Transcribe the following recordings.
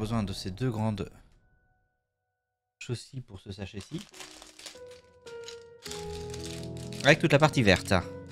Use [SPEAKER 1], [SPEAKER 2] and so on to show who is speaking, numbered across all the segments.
[SPEAKER 1] besoin de ces deux grandes chaussées pour ce sachet-ci. Avec toute la partie verte.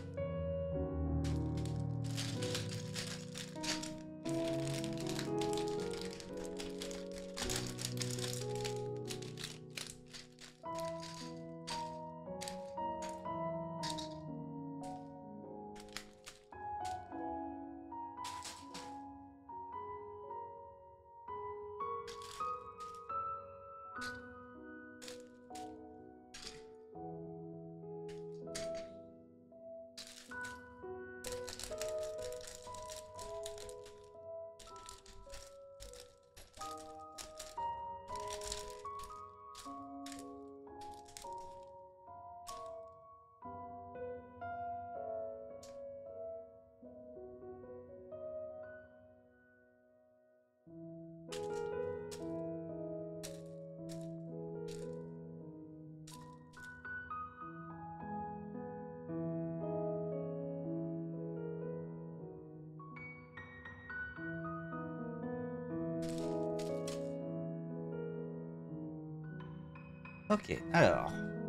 [SPEAKER 1] Ok, alors.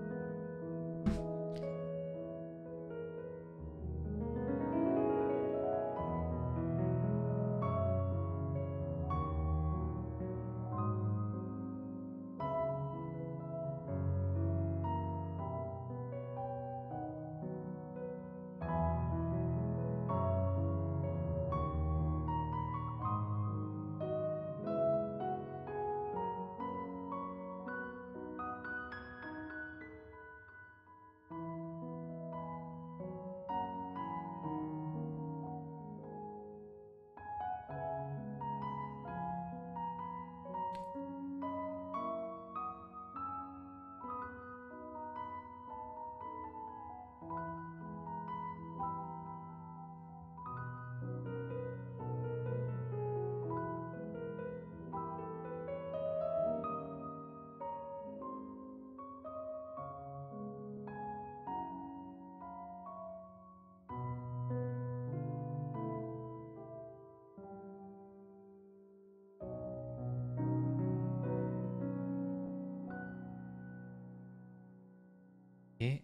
[SPEAKER 1] Et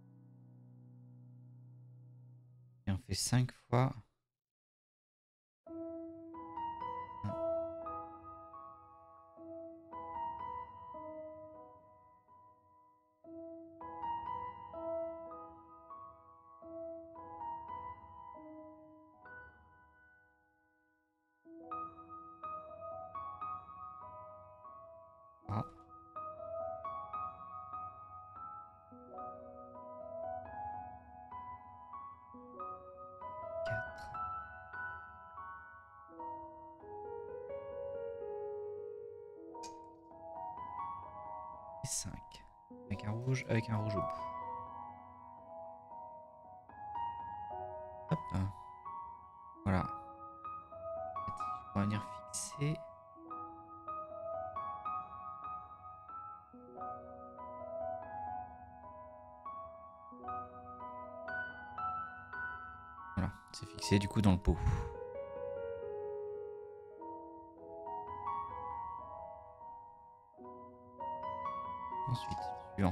[SPEAKER 1] on fait 5 fois. Ah. 4. Et 5. Avec un rouge au bout. Hop. Voilà. On va venir fixer. Voilà, c'est fixé du coup dans le pot. Ensuite, suivant.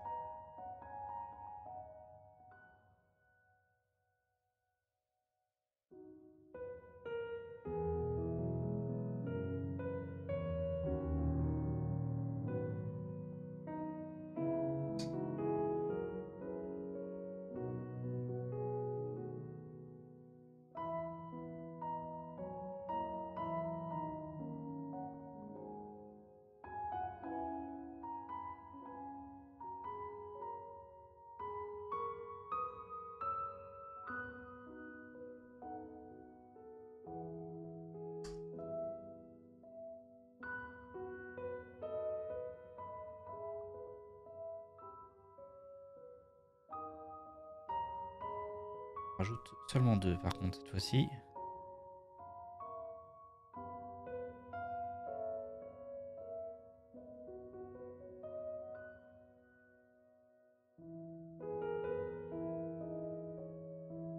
[SPEAKER 1] On rajoute seulement 2 par contre cette fois-ci.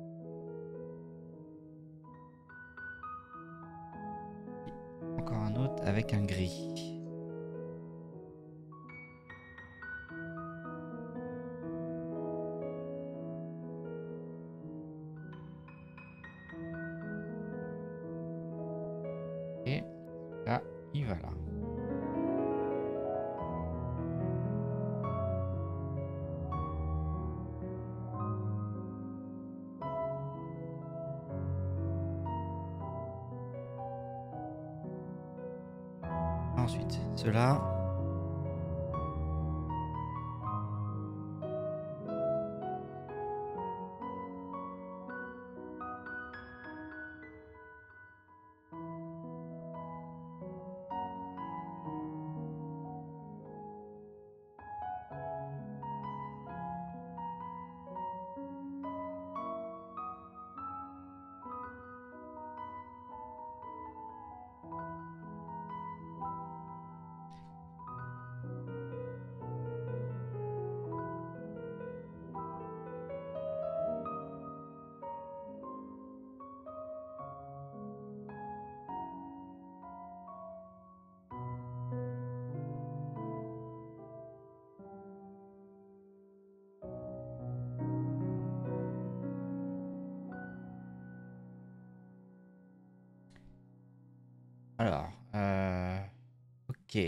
[SPEAKER 1] Encore un autre. avec un gris. Et là, il va là. Ensuite, cela. Alors, ok.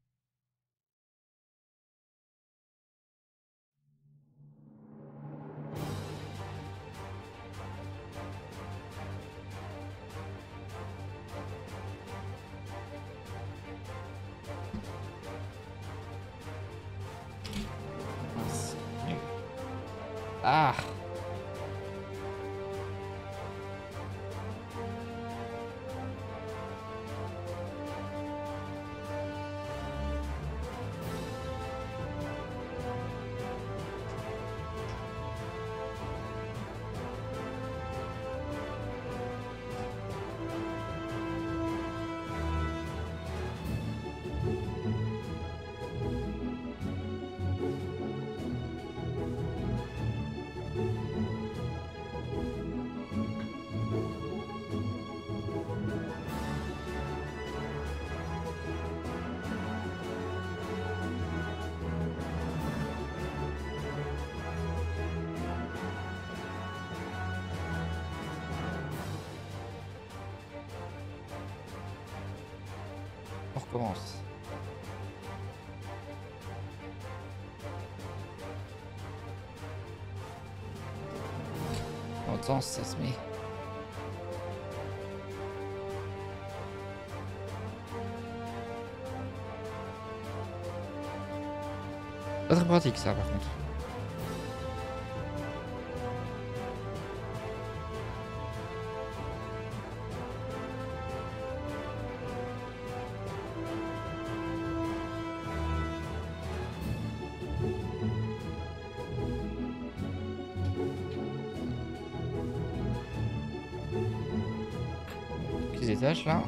[SPEAKER 1] Mince. Ah! On recommence. Dans le sens, ça se met. Pas très pratique ça par contre. Les étages là.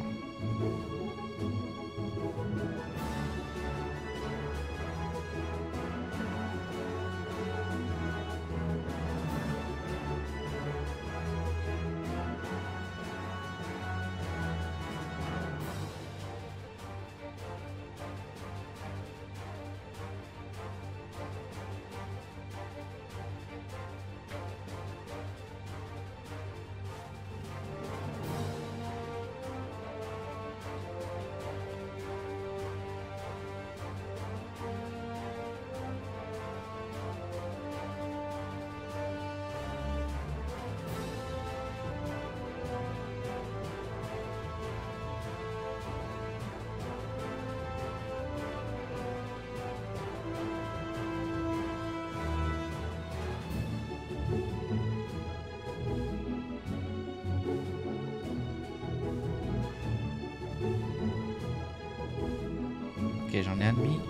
[SPEAKER 1] Ok, j'en ai un demi.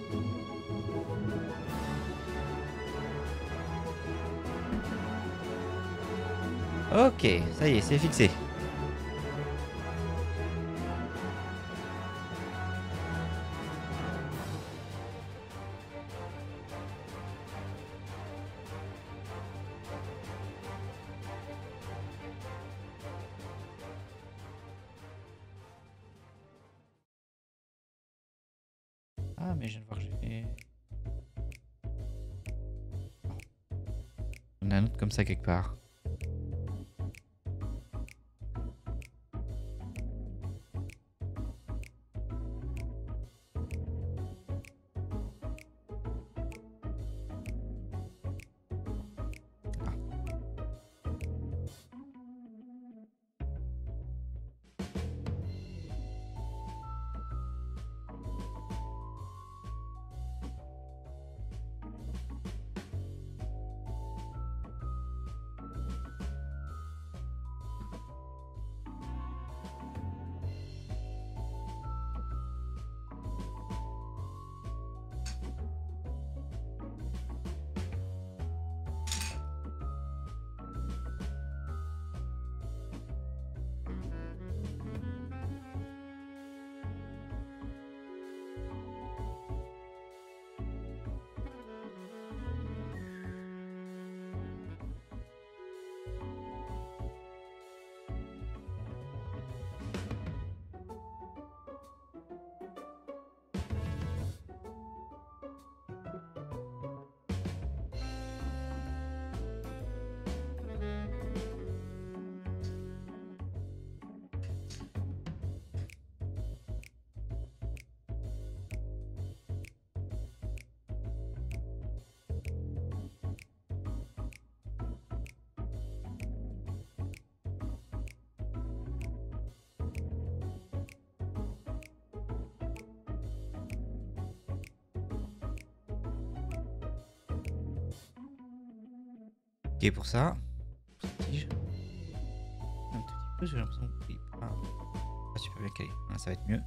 [SPEAKER 1] Ok, ça y est, c'est fixé. mais je viens de voir que j'ai fait... On a un autre comme ça quelque part. Ok pour ça. Tige. Un tout petit peu, j'ai l'impression que oui, pas super bien calé. Là, ça va être mieux.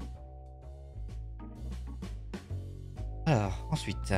[SPEAKER 1] Alors, ensuite.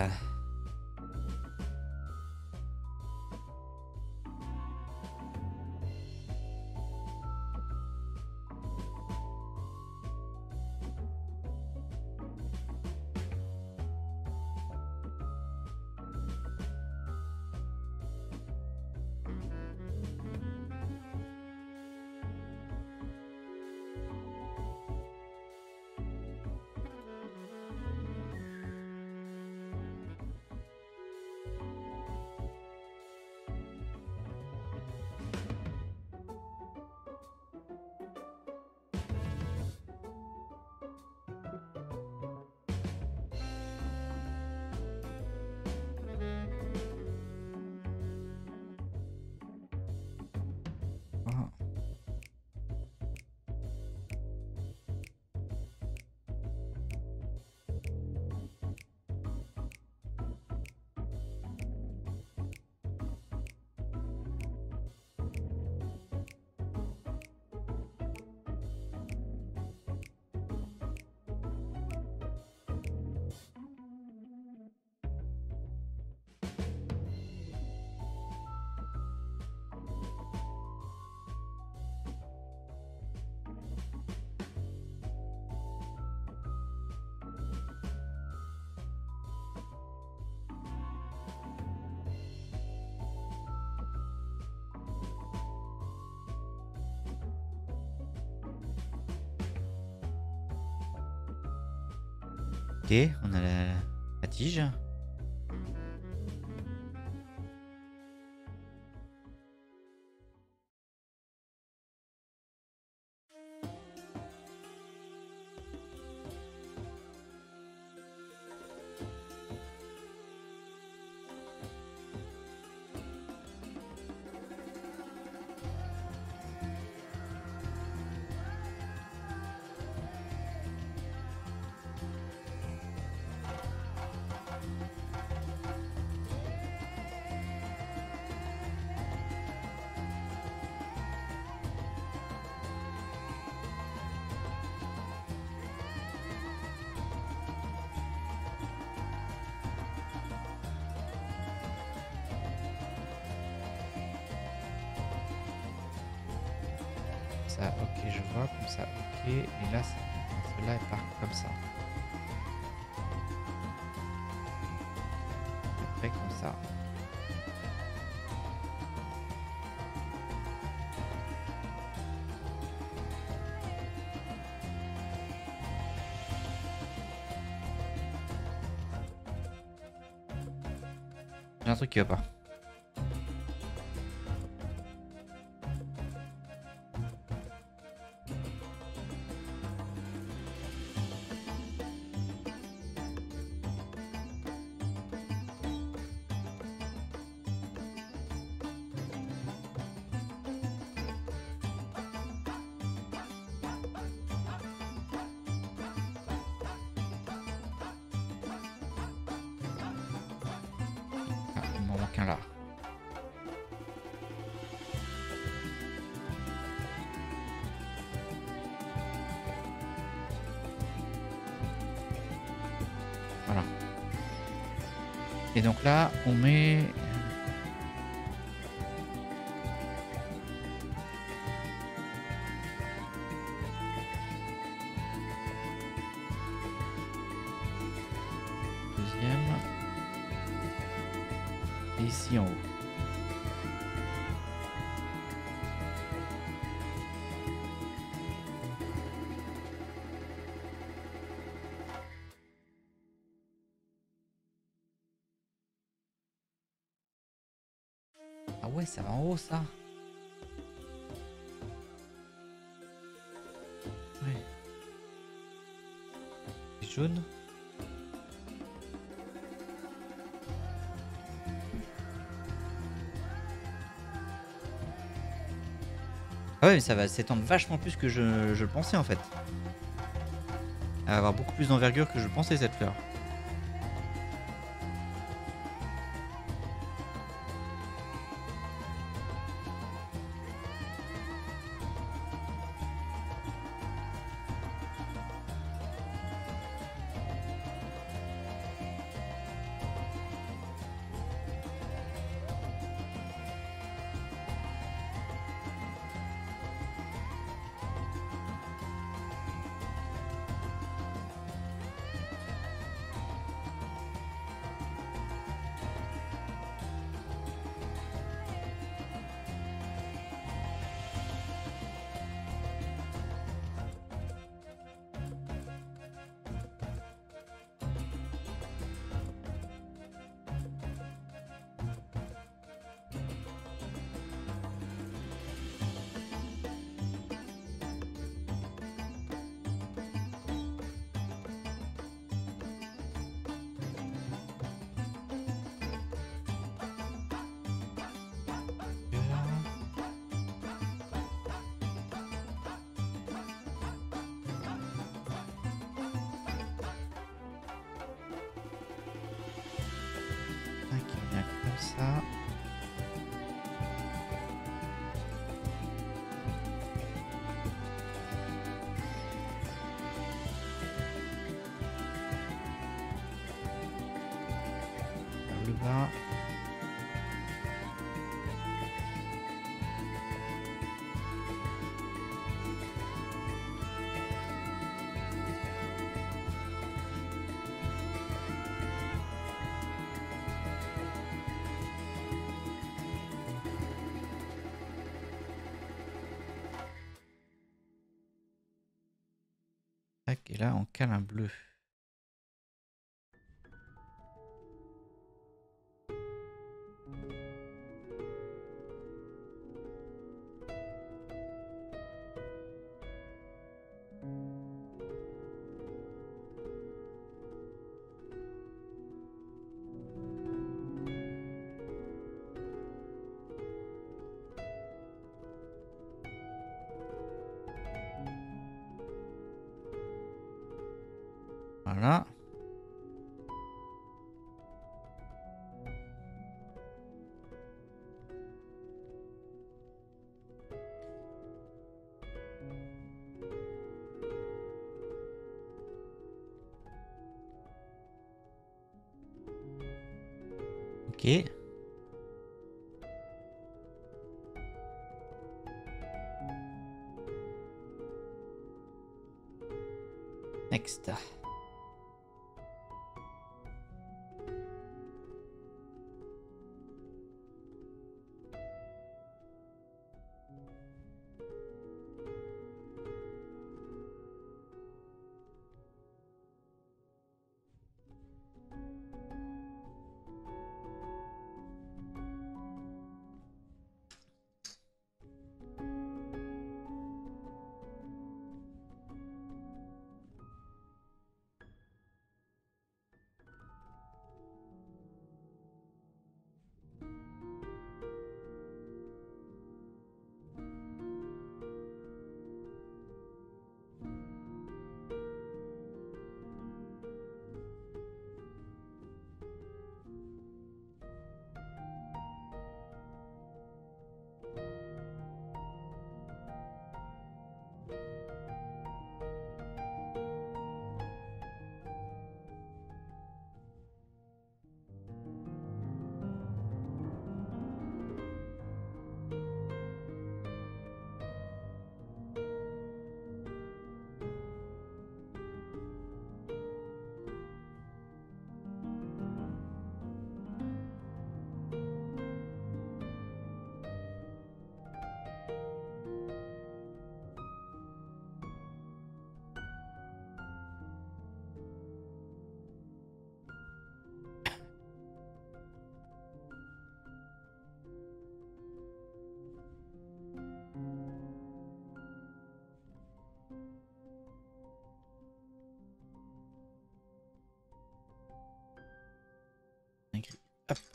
[SPEAKER 1] Ok, on a la tige. Ça, ok, je vois, comme ça, ok. Et là, celle-là, elle part comme ça. À peu près comme ça. J'ai un truc qui va pas. Ah, il m'en manque un là. Voilà. Et donc là, on met... Deuxième. Et ici en haut. Ah ouais, ça va en haut ça. Ouais. C'est jaune. Ah ouais, mais ça va s'étendre vachement plus que je le pensais en fait. Elle va avoir beaucoup plus d'envergure que je pensais cette fleur. Qui revient comme ça. Vers le bas. Tac, et là on cale un bleu. Voilà. Ok. Next.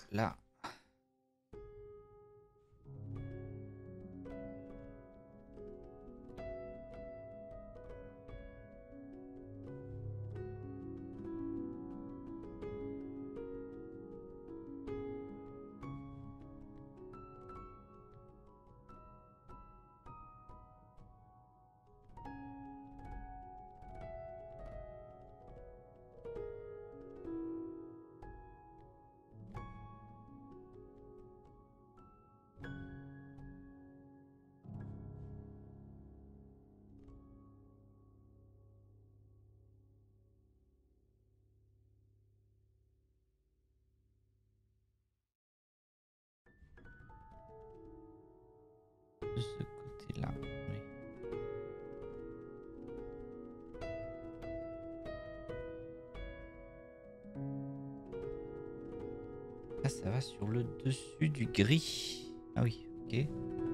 [SPEAKER 1] là. De ce côté-là. Oui. Là, ça va sur le dessus du gris. Ah oui, ok.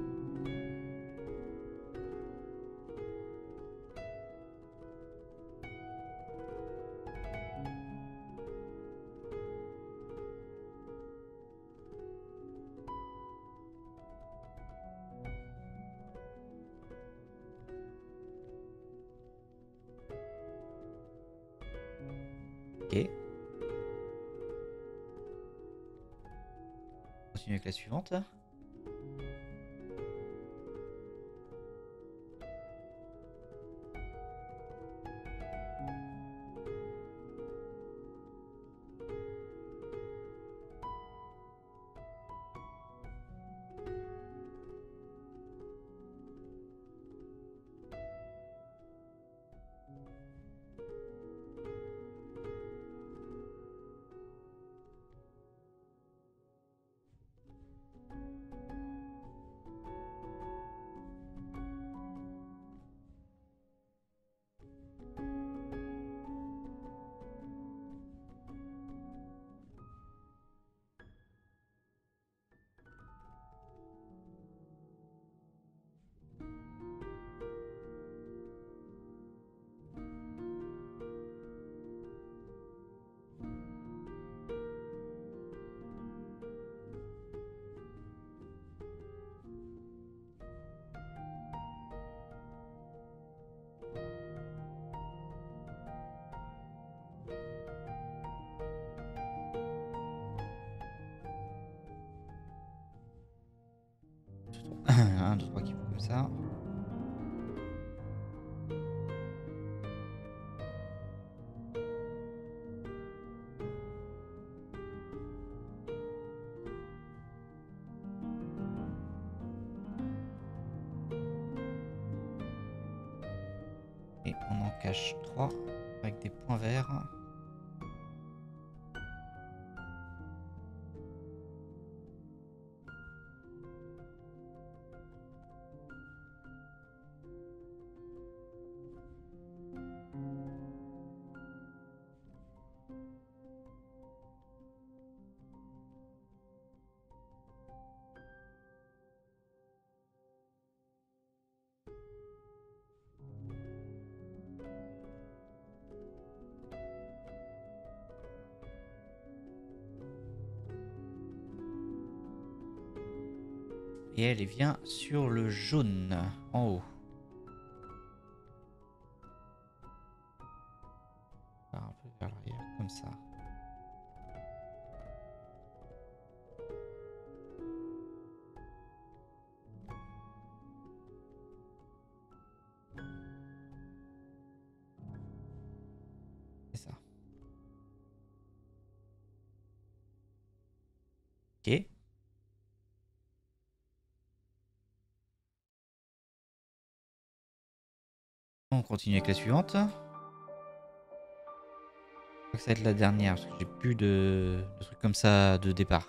[SPEAKER 1] Ok. On continue avec la suivante. Un, deux, trois qui vont comme ça. Et on en cache 3 avec des points verts. Et elle vient sur le jaune, en haut. Un peu vers l'arrière, comme ça. C'est ça. Ok. On continue avec la suivante. Je crois que ça va être la dernière, parce que j'ai plus de trucs comme ça de départ.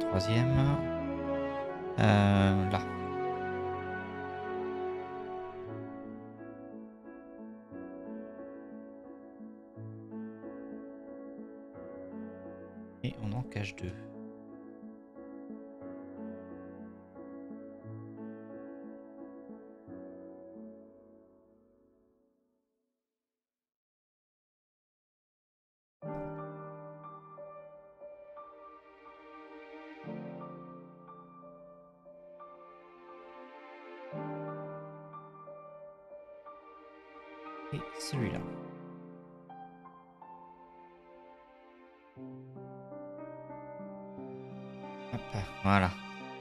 [SPEAKER 1] troisième. Là. Et on en cache 2. Et celui-là. Hop, voilà.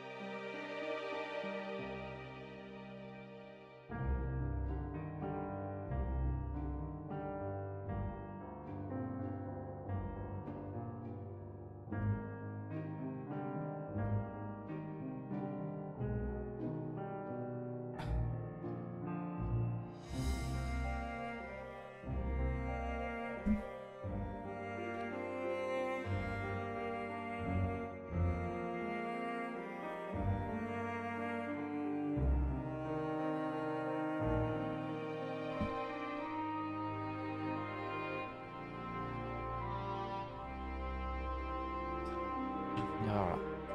[SPEAKER 1] Alors là.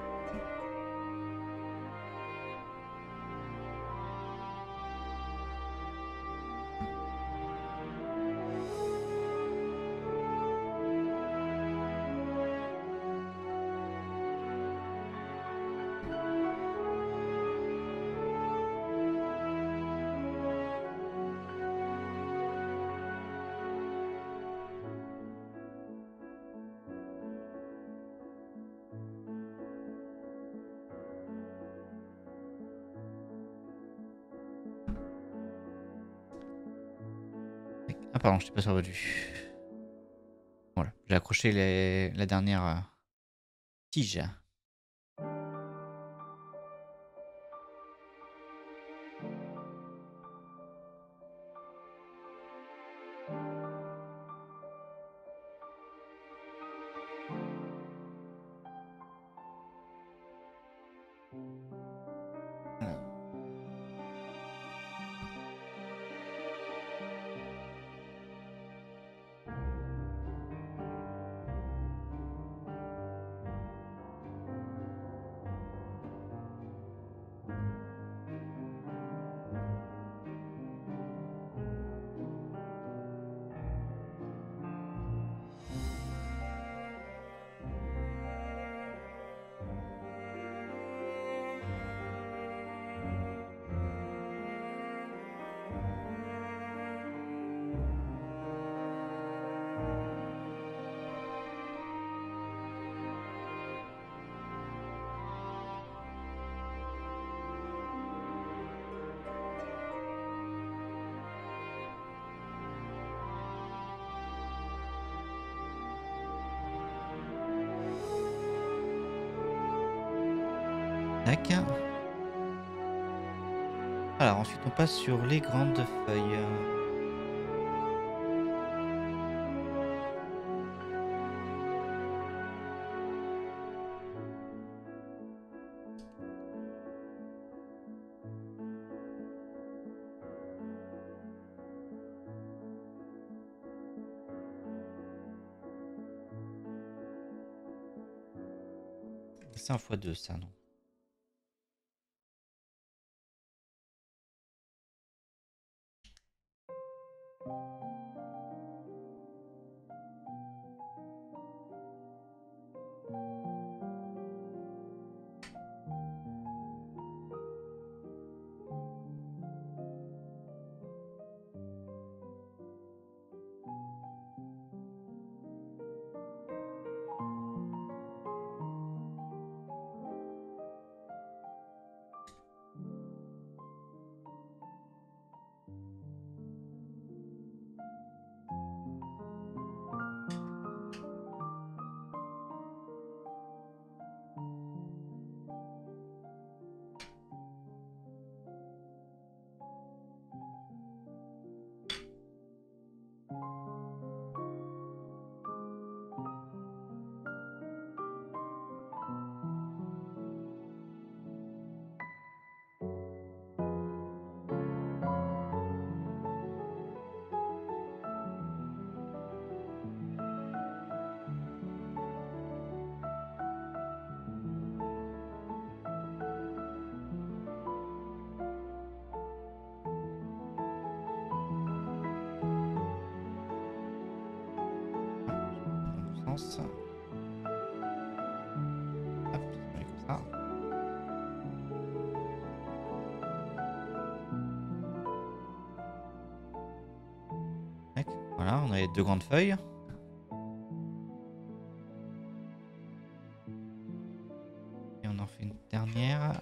[SPEAKER 1] Ah pardon, je t'ai pas survenu. Voilà, j'ai accroché la dernière tige. Tac. Alors ensuite on passe sur les grandes feuilles. C'est un x2 ça, non? chance. Hop, on met comme ça. Tac, voilà, on a les 2 grandes feuilles. Et on en fait une dernière.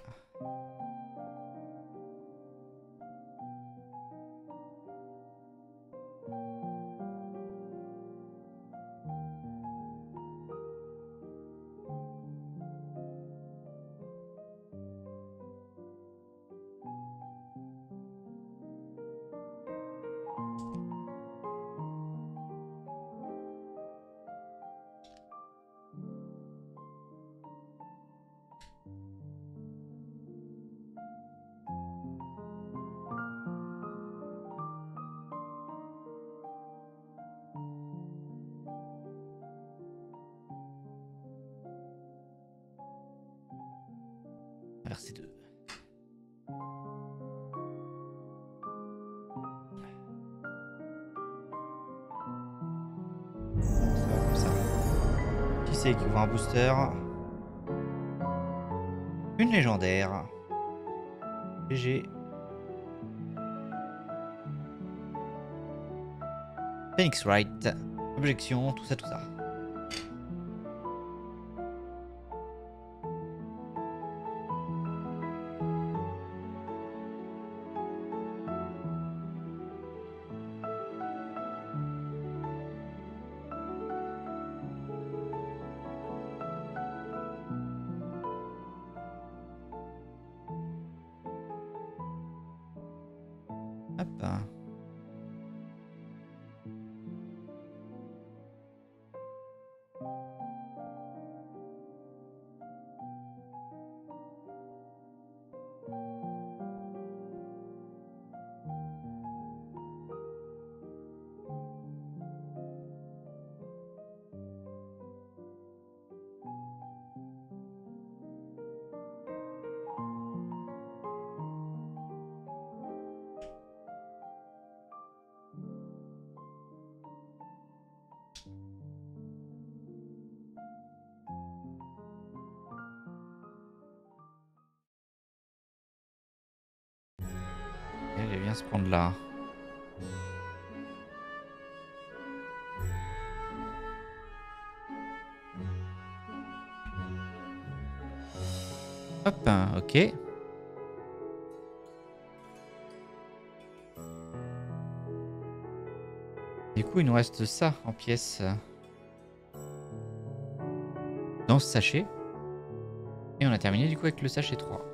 [SPEAKER 1] RC2. Ça va comme ça. Qui c'est qui ouvre un booster? Une légendaire. GG. Phoenix Wright. Objection, tout ça, tout ça. Hop. Elle vient se prendre là. Hop, ok. Du coup, il nous reste ça en pièces dans ce sachet. Et on a terminé du coup avec le sachet 3.